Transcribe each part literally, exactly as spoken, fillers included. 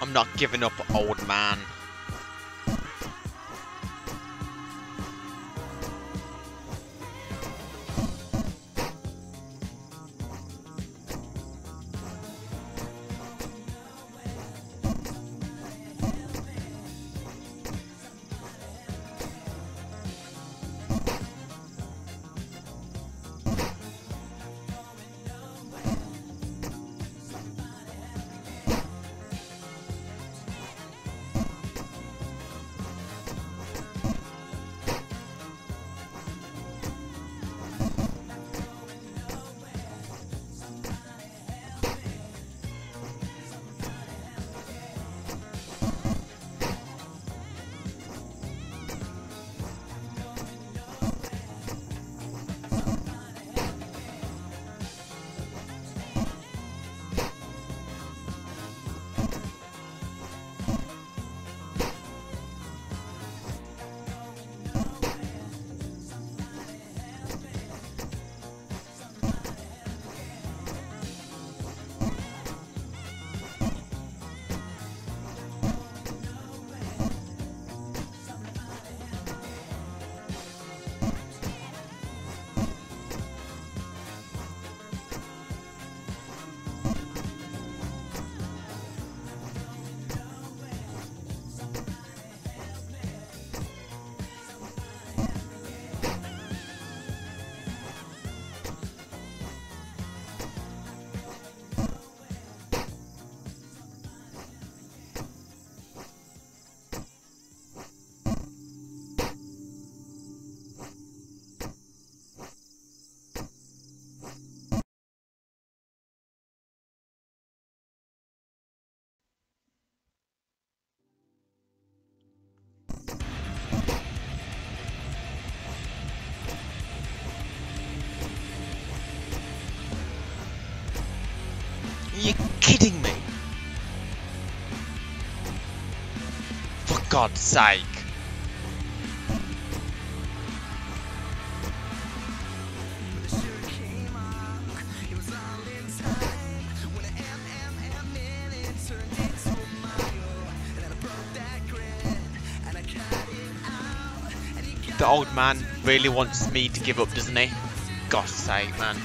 I'm not giving up, old man. Are you kidding me? For God's sake. The old man really wants me to give up, doesn't he? God's sake, man.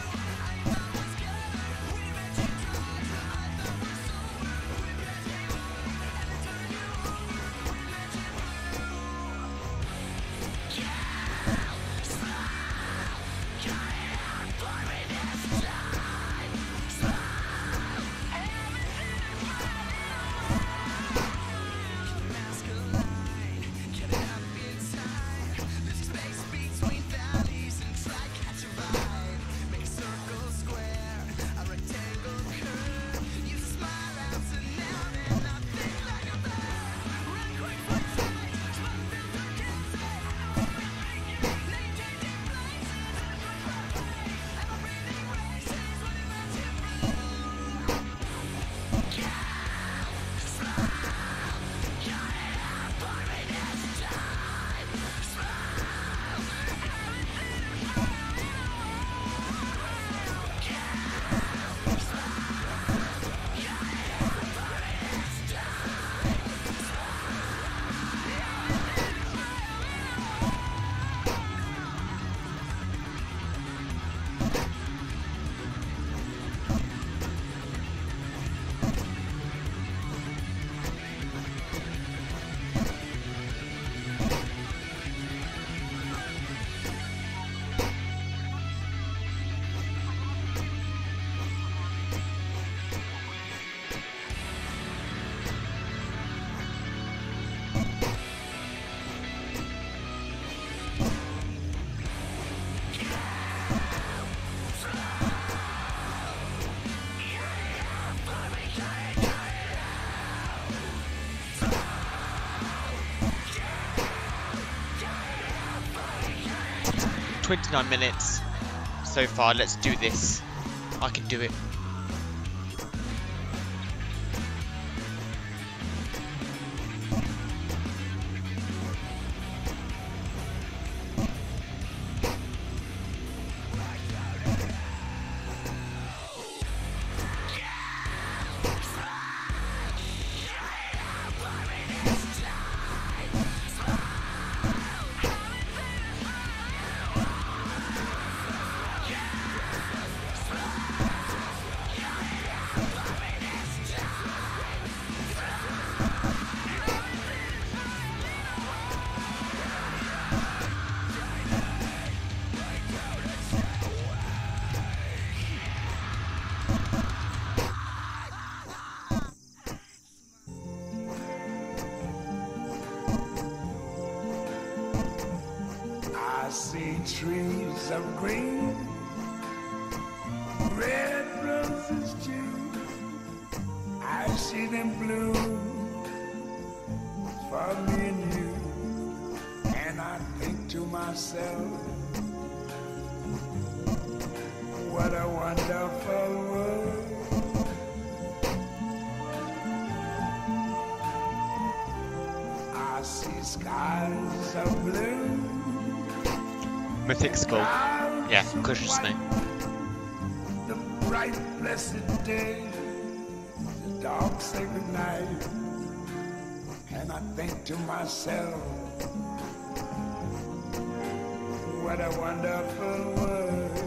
twenty-nine minutes so far. Let's do this. I can do it. I see trees of green, red roses too. I see them bloom for me and you. And I think to myself, what a wonderful world. I see skies of blue. Mythic Skull. Yeah, cautiously. The bright, blessed day, the dark, sacred night. And I think to myself, what a wonderful world.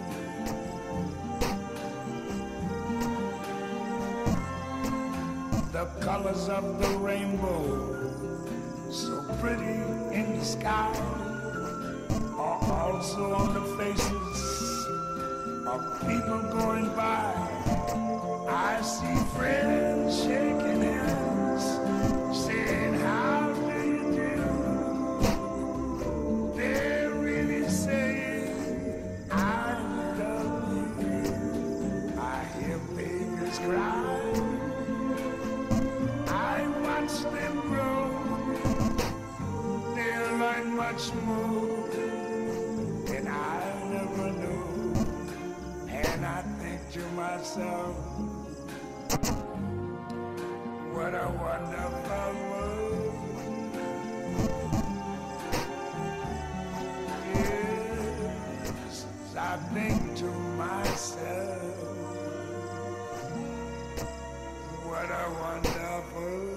The colors of the rainbow, so pretty in the sky, are also on the faces of people going by. I see friends shaking hands, saying, how do you do? They're really saying, I love you. I hear babies cry. I watch them grow. They'll learn much more than I never knew. And I think to myself, what a wonderful world. Yes, I think to myself, what a wonderful world.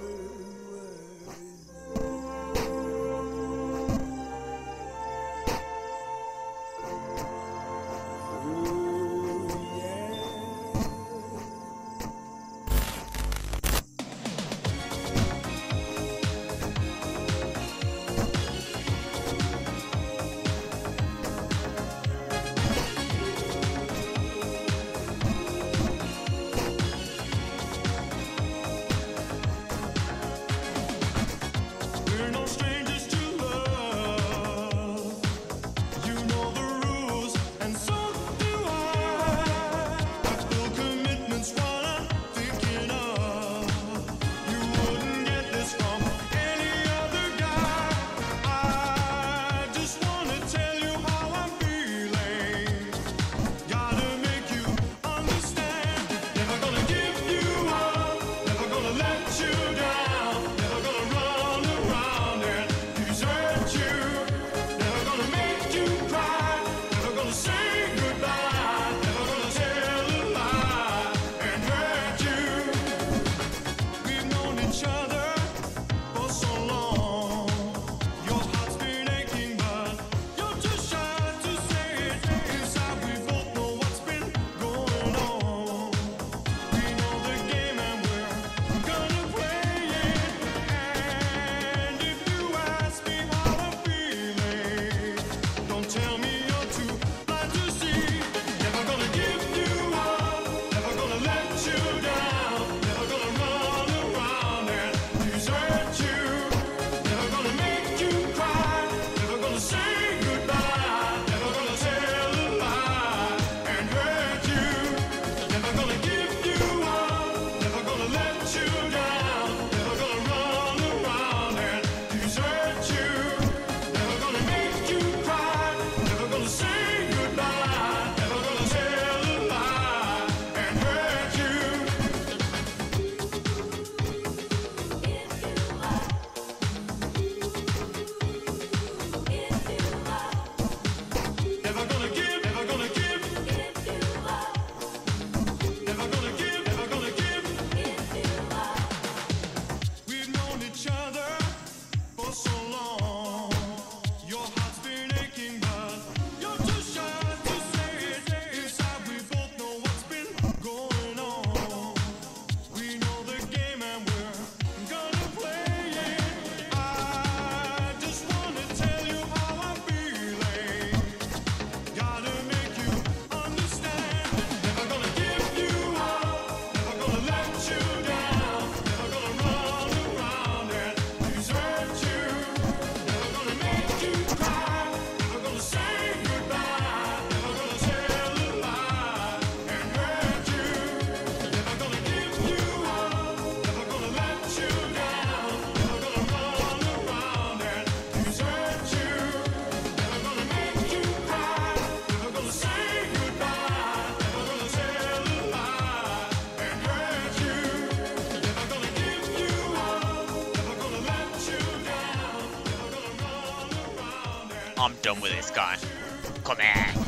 I'm done with this guy. Come here.